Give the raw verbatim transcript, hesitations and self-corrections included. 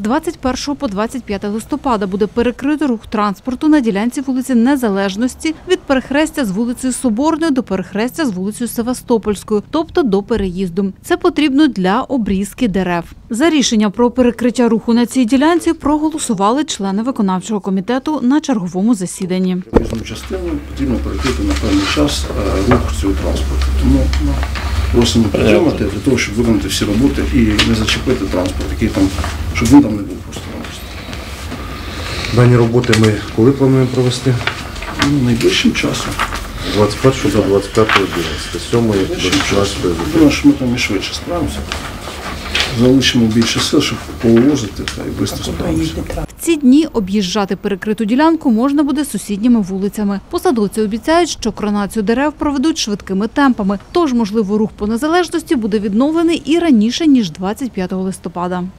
двадцять першого по двадцять п'яте листопада буде перекрито рух транспорту на ділянці вулиці Незалежності від перехрестя з вулицею Соборною до перехрестя з вулицею Севастопольською, тобто до переїзду. Це потрібно для обрізки дерев. За рішення про перекриття руху на цій ділянці проголосували члени виконавчого комітету на черговому засіданні. Проїзну частину потрібно перекрити на певний час рух цього транспорту. Тому ну, просимо підтримати для того, щоб виконати всі роботи і не зачепити транспорт, який там, щоб він там не був просто-напросто. Дані роботи ми коли плануємо провести? Ну, найближчим часом. двадцять першого до двадцять п'ятого, з сьомої до шістнадцятої. Думаю, що ми там і швидше справимося. Залишимо більше сил, щоб повозити та і швидко справимося. В ці дні об'їжджати перекриту ділянку можна буде сусідніми вулицями. Посадовці обіцяють, що коронацію дерев проведуть швидкими темпами, тож, можливо, рух по Незалежності буде відновлений і раніше, ніж двадцять п'ятого листопада.